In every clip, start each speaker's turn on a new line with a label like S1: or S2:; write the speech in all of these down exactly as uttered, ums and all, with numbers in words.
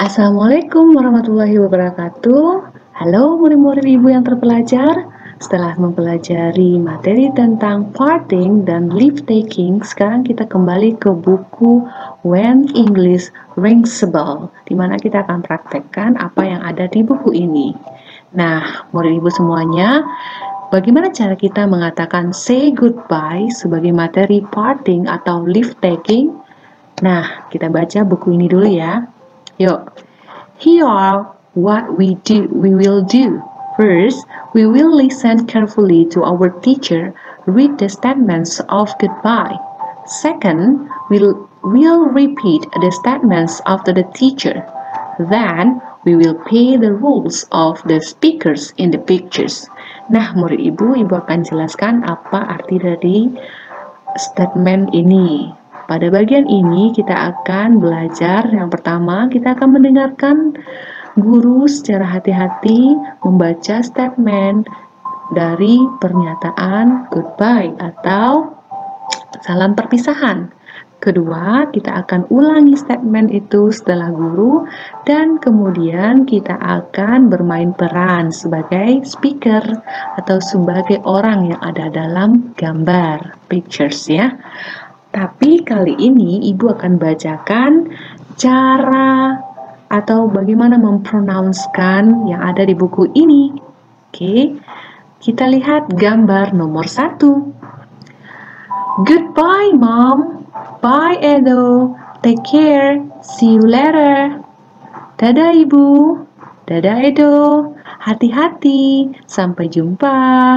S1: Assalamualaikum warahmatullahi wabarakatuh. Halo murid-murid ibu yang terpelajar. Setelah mempelajari materi tentang parting dan leave taking, sekarang kita kembali ke buku When English Rings a Bell, di mana kita akan praktekkan apa yang ada di buku ini. Nah, murid ibu semuanya, bagaimana cara kita mengatakan say goodbye sebagai materi parting atau leave taking? Nah, kita baca buku ini dulu ya. Yuk, here are what we do. We will do. First, we will listen carefully to our teacher read the statements of goodbye. Second, we'll, we'll repeat the statements after the teacher. Then, we will pay the rules of the speakers in the pictures. Nah, murid ibu, ibu akan jelaskan apa arti dari statement ini. Pada bagian ini kita akan belajar, yang pertama kita akan mendengarkan guru secara hati-hati membaca statement dari pernyataan goodbye atau salam perpisahan. Kedua, kita akan ulangi statement itu setelah guru dan kemudian kita akan bermain peran sebagai speaker atau sebagai orang yang ada dalam gambar, pictures ya. Tapi kali ini ibu akan bacakan cara atau bagaimana mempronouncekan yang ada di buku ini. Oke, kita lihat gambar nomor satu. Goodbye mom, bye Edo, take care, see you later. Dadah ibu, dadah Edo, hati-hati, sampai jumpa.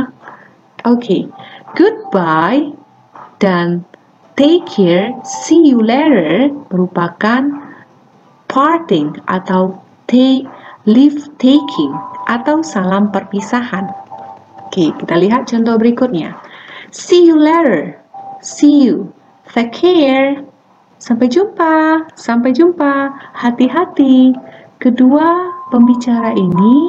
S1: Oke, goodbye dan take care, see you later merupakan parting atau take, leave taking atau salam perpisahan. Oke, kita lihat contoh berikutnya. See you later, see you, take care, sampai jumpa, sampai jumpa, hati-hati. Kedua pembicara ini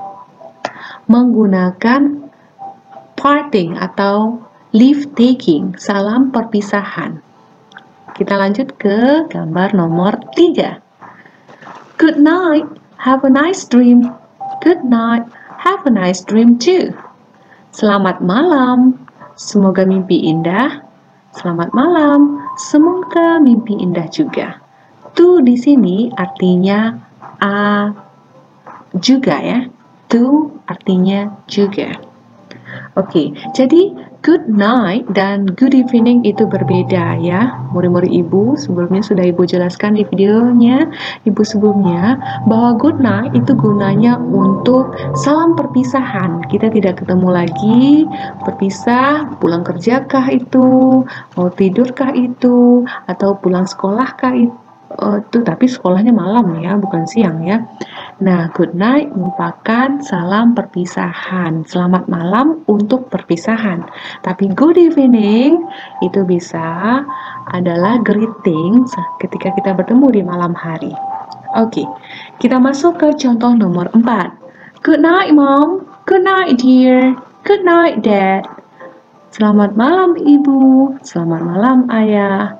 S1: menggunakan parting atau leave taking, salam perpisahan. Kita lanjut ke gambar nomor tiga. Good night, have a nice dream. Good night, have a nice dream too. Selamat malam, semoga mimpi indah. Selamat malam, semoga mimpi indah juga. To di sini artinya a juga ya. To artinya juga. Oke, jadi good night dan good evening itu berbeda ya, murid-murid ibu. Sebelumnya sudah ibu jelaskan di videonya ibu sebelumnya bahwa good night itu gunanya untuk salam perpisahan. Kita tidak ketemu lagi, berpisah, pulang kerjakah itu, mau tidurkah itu, atau pulang sekolahkah itu. Oh, itu tapi sekolahnya malam ya, bukan siang ya. Nah, good night merupakan salam perpisahan. Selamat malam untuk perpisahan. Tapi good evening itu bisa adalah greeting ketika kita bertemu di malam hari. Oke, kita masuk ke contoh nomor empat. Good night mom, good night dear, good night dad. Selamat malam ibu, selamat malam ayah.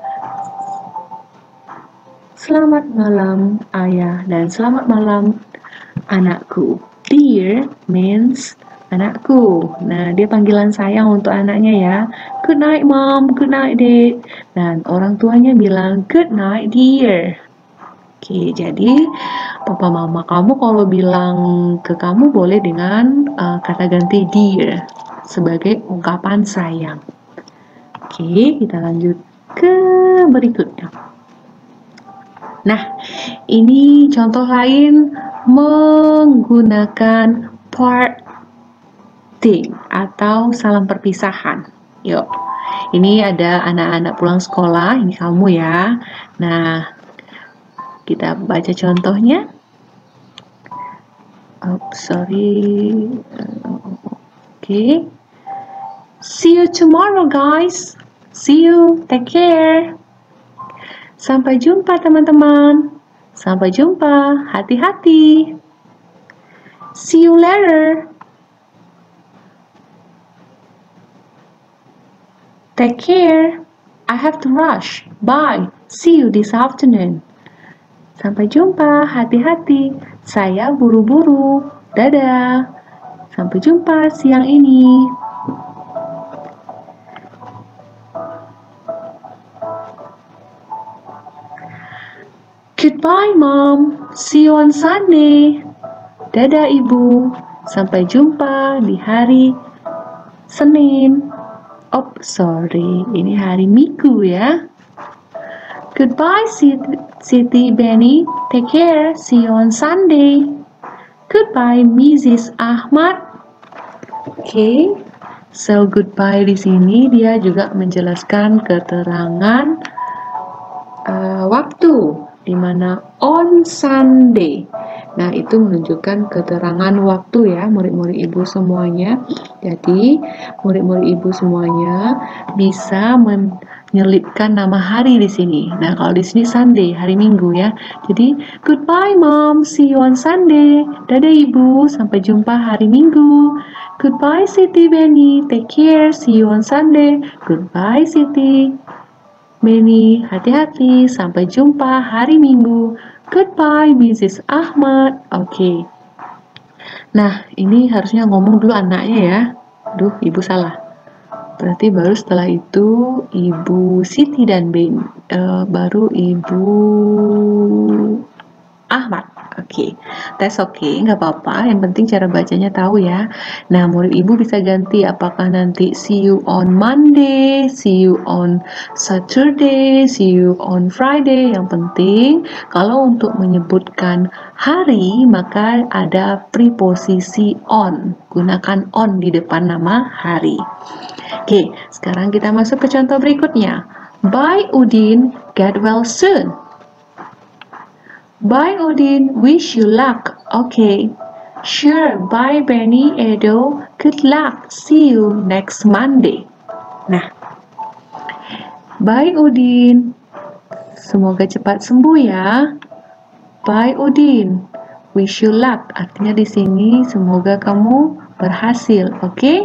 S1: Selamat malam ayah dan selamat malam anakku. Dear means anakku. Nah, dia panggilan sayang untuk anaknya ya. Good night mom, good night dad. Dan orang tuanya bilang good night dear. Oke, jadi papa mama kamu kalau bilang ke kamu boleh dengan uh, kata ganti dear sebagai ungkapan sayang. Oke, kita lanjut ke berikutnya. Nah, ini contoh lain menggunakan parting atau salam perpisahan. Yuk, ini ada anak-anak pulang sekolah, ini kamu ya. Nah, kita baca contohnya. Oh, sorry. Oke. Okay. See you tomorrow, guys. See you. Take care. Sampai jumpa teman-teman. Sampai jumpa. Hati-hati. See you later. Take care. I have to rush. Bye. See you this afternoon. Sampai jumpa, hati-hati. Saya buru-buru. Dadah. Sampai jumpa siang ini. Goodbye, Mom. See you on Sunday. Dadah, Ibu. Sampai jumpa di hari Senin. Oh, sorry. Ini hari Minggu ya. Goodbye, Siti Benny. Take care. See you on Sunday. Goodbye, Missus Ahmad. Oke. Okay. So, goodbye di sini dia juga menjelaskan keterangan uh, waktu, di mana on Sunday. Nah, itu menunjukkan keterangan waktu ya, murid-murid ibu semuanya. Jadi, murid-murid ibu semuanya bisa menyelipkan nama hari di sini. Nah, kalau di sini Sunday, hari Minggu ya. Jadi, goodbye Mom, see you on Sunday. Dadah Ibu, sampai jumpa hari Minggu. Goodbye Siti Benny, take care, see you on Sunday. Goodbye Siti Benny, hati-hati, sampai jumpa hari Minggu. Goodbye, Missus Ahmad. Oke. Okay. Nah, ini harusnya ngomong dulu anaknya ya. Duh, ibu salah. Berarti baru setelah itu Ibu Siti dan Ben. Uh, baru Ibu Ahmad. Oke, okay. That's okay, nggak apa-apa. Yang penting cara bacanya tahu ya. Nah, murid ibu bisa ganti apakah nanti see you on Monday, see you on Saturday, see you on Friday. Yang penting kalau untuk menyebutkan hari maka ada preposisi on. Gunakan on di depan nama hari. Oke, okay, sekarang kita masuk ke contoh berikutnya. Bye Udin, get well soon. Bye Udin, wish you luck. Okay. Sure, bye Benny, Edo. Good luck. See you next Monday. Nah. Bye Udin. Semoga cepat sembuh ya. Bye Udin. Wish you luck. Artinya di sini semoga kamu berhasil, oke? Okay?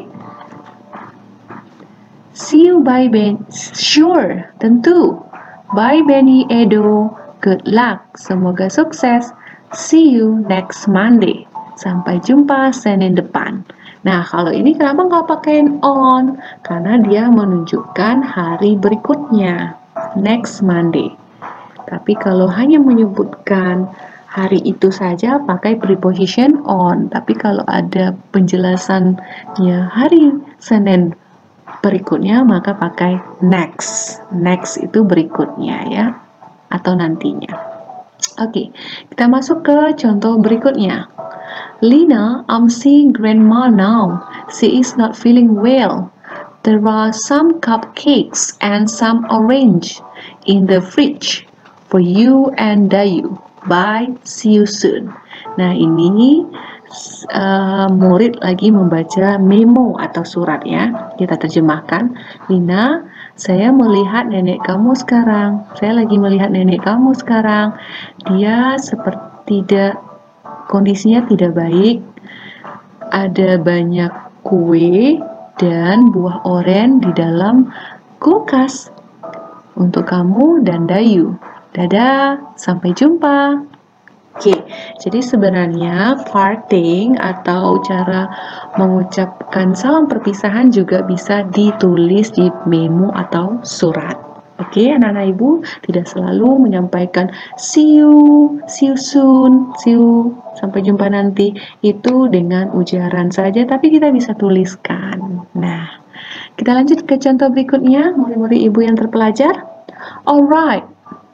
S1: See you bye Ben. Sure, tentu. Bye Benny, Edo. Good luck, semoga sukses. See you next Monday. Sampai jumpa Senin depan. Nah, kalau ini kenapa nggak pakai on? Karena dia menunjukkan hari berikutnya, next Monday. Tapi kalau hanya menyebutkan hari itu saja, pakai preposition on. Tapi kalau ada penjelasannya hari Senin berikutnya, maka pakai next. Next itu berikutnya ya. Atau nantinya. Oke, kita masuk ke contoh berikutnya. Lina, I'm seeing grandma now. She is not feeling well. There are some cupcakes and some orange in the fridge for you and Dayu. Bye, see you soon. Nah, ini uh, murid lagi membaca memo atau surat ya. Kita terjemahkan. Lina, saya melihat nenek kamu sekarang. Saya lagi melihat nenek kamu sekarang. Dia seperti tidak, kondisinya tidak baik. Ada banyak kue dan buah oren di dalam kulkas untuk kamu dan Dayu. Dadah, sampai jumpa. Oke, jadi sebenarnya parting atau cara mengucapkan salam perpisahan juga bisa ditulis di memo atau surat. Oke, anak-anak ibu tidak selalu menyampaikan see you, see you soon, see you, sampai jumpa nanti. Itu dengan ujaran saja, tapi kita bisa tuliskan. Nah, kita lanjut ke contoh berikutnya, murid-murid ibu yang terpelajar. Alright,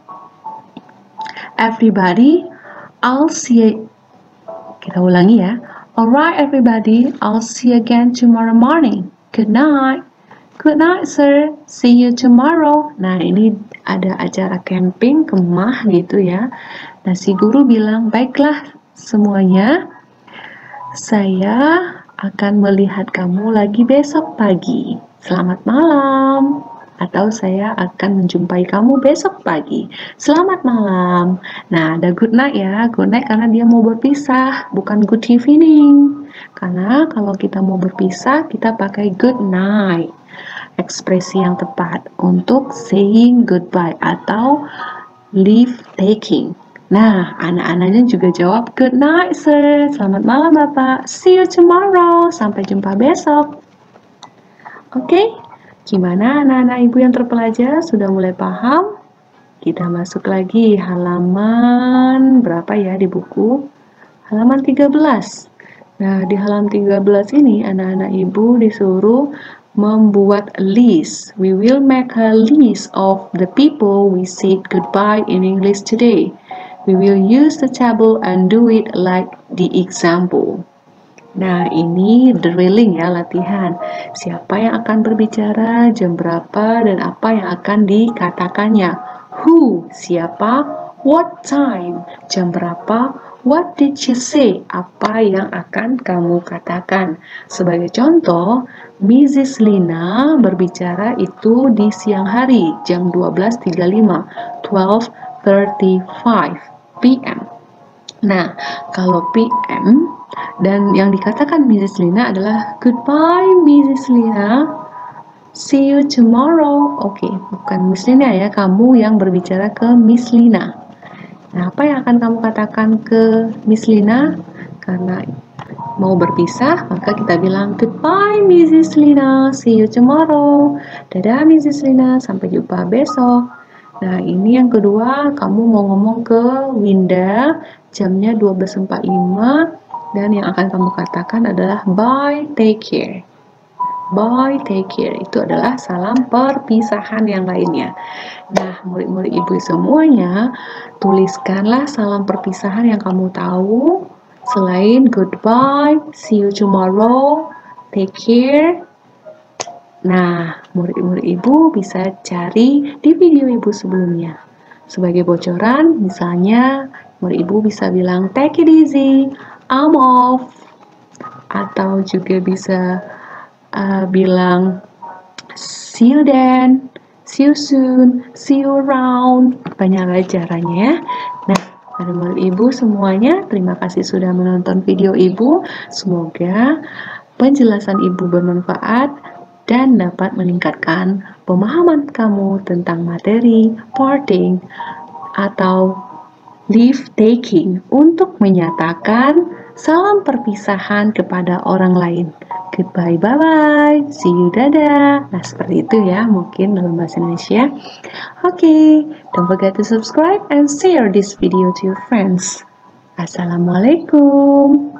S1: everybody, I'll see you. Kita ulangi ya. Alright everybody, I'll see you again tomorrow morning. Good night. Good night sir, see you tomorrow. Nah, ini ada acara camping kemah gitu ya. Nah, si guru bilang, baiklah semuanya, saya akan melihat kamu lagi besok pagi. Selamat malam. Atau saya akan menjumpai kamu besok pagi. Selamat malam. Nah, ada good night ya. Good night karena dia mau berpisah, bukan good evening. Karena kalau kita mau berpisah, kita pakai good night. Ekspresi yang tepat untuk saying goodbye atau leave taking. Nah, anak-anaknya juga jawab, good night sir, selamat malam Bapak, see you tomorrow, sampai jumpa besok. Oke, gimana anak-anak ibu yang terpelajar, sudah mulai paham? Kita masuk lagi halaman berapa ya di buku? Halaman tiga belas. Nah, di halaman tiga belas ini anak-anak ibu disuruh membuat list. We will make a list of the people we said goodbye in English today. We will use the table and do it like the example. Nah, ini drilling ya, latihan. Siapa yang akan berbicara, jam berapa, dan apa yang akan dikatakannya. Who, siapa, what time, jam berapa, what did you say, apa yang akan kamu katakan. Sebagai contoh, Missus Lina berbicara itu di siang hari, jam dua belas tiga puluh lima, twelve thirty-five p m Nah, kalau P M dan yang dikatakan Missus Lina adalah goodbye Missus Lina, see you tomorrow. Oke, okay, bukan Miss Lina ya, kamu yang berbicara ke Miss Lina. Nah, apa yang akan kamu katakan ke Miss Lina? Karena mau berpisah, maka kita bilang goodbye Missus Lina, see you tomorrow. Dadah Missus Lina, sampai jumpa besok. Nah, ini yang kedua, kamu mau ngomong ke Winda, jamnya dua belas empat puluh lima, dan yang akan kamu katakan adalah bye, take care. Bye, take care. Itu adalah salam perpisahan yang lainnya. Nah, murid-murid ibu semuanya, tuliskanlah salam perpisahan yang kamu tahu, selain goodbye, see you tomorrow, take care. Nah, murid-murid ibu bisa cari di video ibu sebelumnya. Sebagai bocoran, misalnya murid ibu bisa bilang take it easy, I'm off. Atau juga bisa uh, bilang see you then, see you soon, see you around. Banyak caranya ya. Nah, pada murid ibu semuanya, terima kasih sudah menonton video ibu. Semoga penjelasan ibu bermanfaat dan dapat meningkatkan pemahaman kamu tentang materi parting atau leave taking untuk menyatakan salam perpisahan kepada orang lain. Goodbye, bye-bye, see you, dadah. Nah, seperti itu ya, mungkin dalam bahasa Indonesia. Oke, okay, don't forget to subscribe and share this video to your friends. Assalamualaikum.